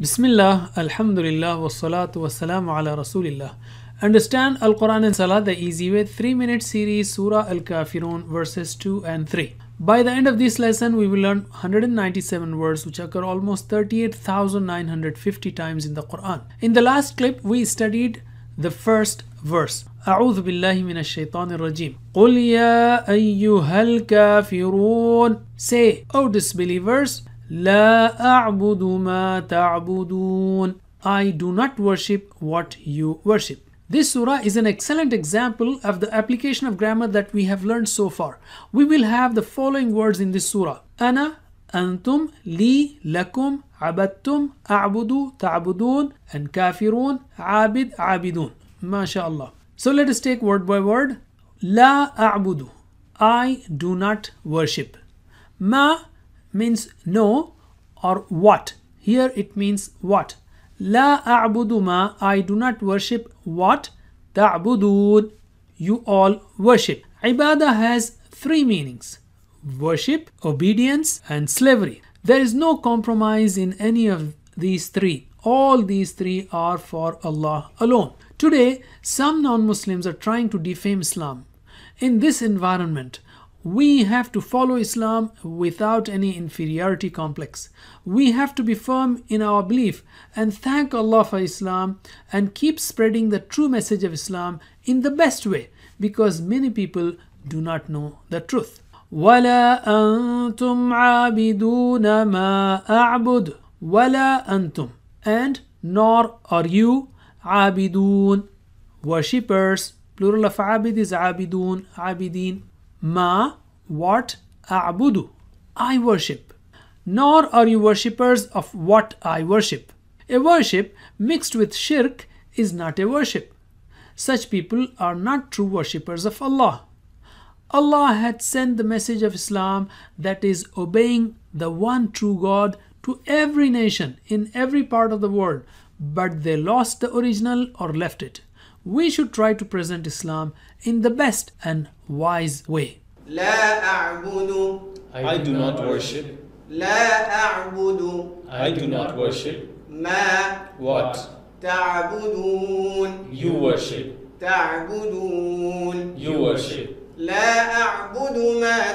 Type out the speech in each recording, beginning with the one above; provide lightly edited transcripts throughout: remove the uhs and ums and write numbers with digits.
Bismillah, Alhamdulillah, wassalatu wassalamu ala Rasulillah. Understand Al-Quran and Salah the easy way. 3-minute series Surah Al-Kafirun verses 2 and 3. By the end of this lesson, we will learn 197 words which occur almost 38,950 times in the Quran. In the last clip, we studied the first verse. أعوذ بالله من الشيطان الرجيم. قل يا أيها الكافرون. Say, O disbelievers, لا أعبد ما تعبدون. I do not worship what you worship. This surah is an excellent example of the application of grammar that we have learned so far. We will have the following words in this surah. أنا, أنتم, لي, لكم, عبدتم, أعبد, تعبدون, and كافرون, عابد, عابدون. ما شاء الله. So let us take word by word. لا أعبد. I do not worship. ما means no or what. Here it means what. لا أعبد ما. I do not worship what. تعبدون. You all worship. Ibadah has three meanings: worship, obedience, and slavery. There is no compromise in any of these three. All these three are for Allah alone. Today, some non-Muslims are trying to defame Islam. In this environment, we have to follow Islam without any inferiority complex. We have to be firm in our belief and thank Allah for Islam and keep spreading the true message of Islam in the best way, because many people do not know the truth. وَلَا أَنْتُمْ عَابِدُونَ مَا أَعْبُدُ. وَلَا أَنْتُمْ. And nor are you عَابِدُون. Worshippers. Plural of عابد is عابدون, عابدين. Ma, what, a'budu, I worship. Nor are you worshippers of what I worship. A worship mixed with shirk is not a worship. Such people are not true worshippers of Allah. Allah had sent the message of Islam, that is obeying the one true God, to every nation in every part of the world, but they lost the original or left it. We should try to present Islam in the best and wise way. لا أعبد. I do not worship. لا أعبد. I do not worship. ما What تعبدون. you worship. تعبدون. You worship. لا أعبد ما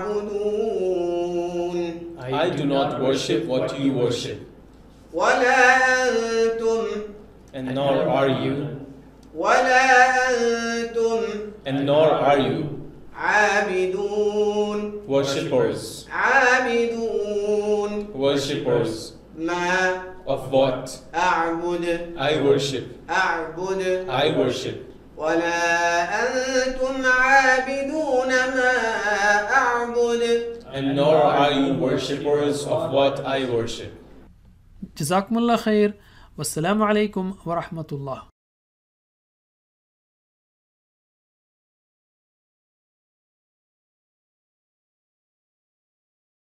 تعبدون. I do not worship what you worship. ولا أنتم. And nor are you. ولا أنتم. And nor are you. عابدون. Worshippers. عابدون. Worshippers. ما Of what أعبد. I worship. أعبد. I worship. ولا أنتم عابدون ما أعبد. And nor are you worshippers of what I worship. Jazakumullah khair. Wassalamu alaikum wa rahmatullah.